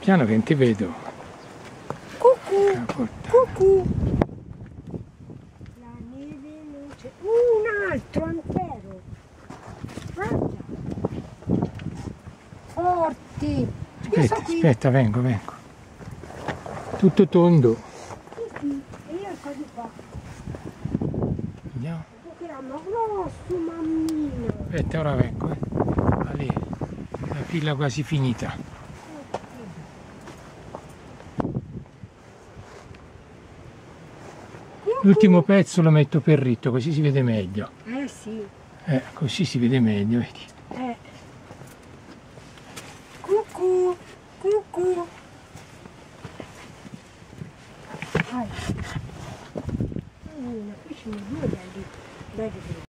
Piano che non ti vedo. Cucù, cucù. La neve non c'è. Un altro intero. Guarda. Forti. Aspetta, vengo. Tutto tondo. Sì, e io così qua. Vediamo. Che erano grosso, mammina. Aspetta, ora vengo. Lì, la fila quasi finita. L'ultimo pezzo lo metto per ritto, così si vede meglio. Sì. Così si vede meglio, vedi. Cucù, cucù. Qui ce ne sono due belli.